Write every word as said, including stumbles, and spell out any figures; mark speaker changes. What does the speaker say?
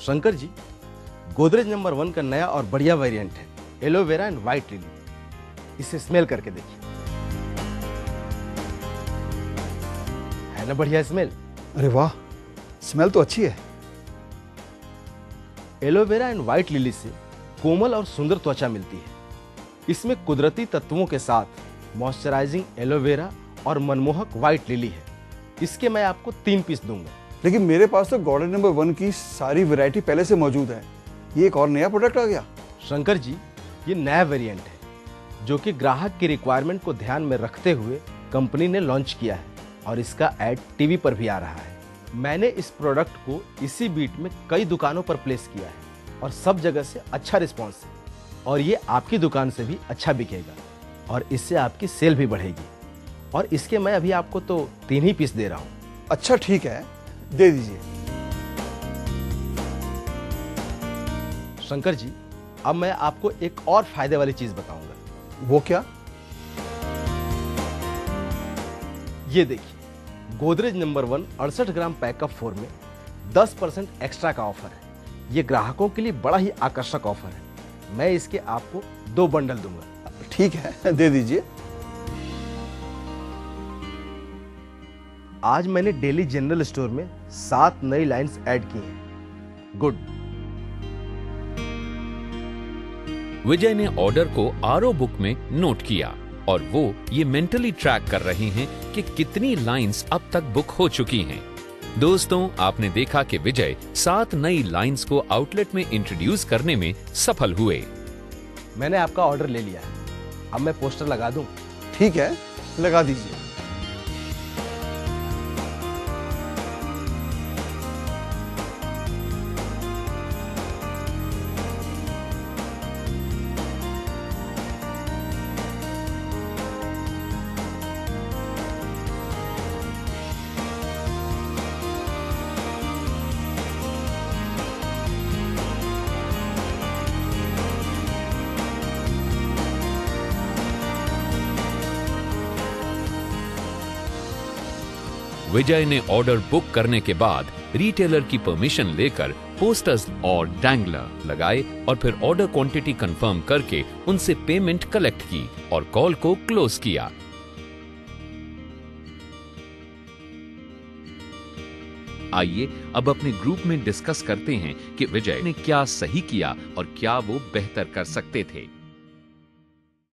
Speaker 1: Shankar ji, Godrej number one का नया और बढ़िया वेरिएंट है एलोवेरा एंड व्हाइट लिली। इसे स्मेल करके देखिए, है ना बढ़िया स्मेल?
Speaker 2: अरे वाह, स्मेल तो अच्छी है।
Speaker 1: एलोवेरा एंड व्हाइट लिली से कोमल और सुंदर त्वचा मिलती है। इसमें कुदरती तत्वों के साथ मॉइस्चराइजिंग एलोवेरा और मनमोहक व्हाइट लिली है। इसके मैं आपको तीन पीस दूंगा।
Speaker 2: लेकिन मेरे पास तो गोदरेज नंबर वन की सारी वैरायटी पहले से मौजूद है, ये एक और नया प्रोडक्ट आ गया?
Speaker 1: शंकर जी, ये नया वेरिएंट है जो कि ग्राहक की रिक्वायरमेंट को ध्यान में रखते हुए कंपनी ने लॉन्च किया है और इसका एड टीवी पर भी आ रहा है। मैंने इस प्रोडक्ट को इसी बीट में कई दुकानों पर प्लेस किया है और सब जगह से अच्छा रिस्पॉन्स है और ये आपकी दुकान से भी अच्छा बिकेगा और इससे आपकी सेल भी बढ़ेगी। और इसके मैं अभी आपको तो तीन ही पीस दे रहा हूँ।
Speaker 2: अच्छा ठीक है, दे दीजिए।
Speaker 1: शंकर जी, अब मैं आपको एक और फायदे वाली चीज बताऊंगा।
Speaker 2: वो क्या?
Speaker 1: ये देखिए, गोदरेज नंबर वन अड़सठ ग्राम पैक ऑफ फोर में दस परसेंट एक्स्ट्रा का ऑफर है। ये ग्राहकों के लिए बड़ा ही आकर्षक ऑफर है। मैं इसके आपको दो बंडल दूंगा।
Speaker 2: ठीक है, दे दीजिए।
Speaker 1: आज मैंने डेली जनरल स्टोर में सात नई लाइंस ऐड की हैं। गुड।
Speaker 3: विजय ने ऑर्डर को आरओ बुक में नोट किया और वो ये मेंटली ट्रैक कर रहे हैं कि कितनी लाइंस अब तक बुक हो चुकी हैं। दोस्तों, आपने देखा कि विजय सात नई लाइंस को आउटलेट में इंट्रोड्यूस करने में सफल हुए।
Speaker 1: मैंने आपका ऑर्डर ले लिया है, अब मैं पोस्टर लगा दूं?
Speaker 2: ठीक है, लगा दीजिए।
Speaker 3: विजय ने ऑर्डर बुक करने के बाद रिटेलर की परमिशन लेकर पोस्टर्स और डैंगलर लगाए और फिर ऑर्डर क्वांटिटी कंफर्म करके उनसे पेमेंट कलेक्ट की और कॉल को क्लोज किया। आइए अब अपने ग्रुप में डिस्कस करते हैं कि विजय ने क्या सही किया और क्या वो बेहतर कर सकते थे।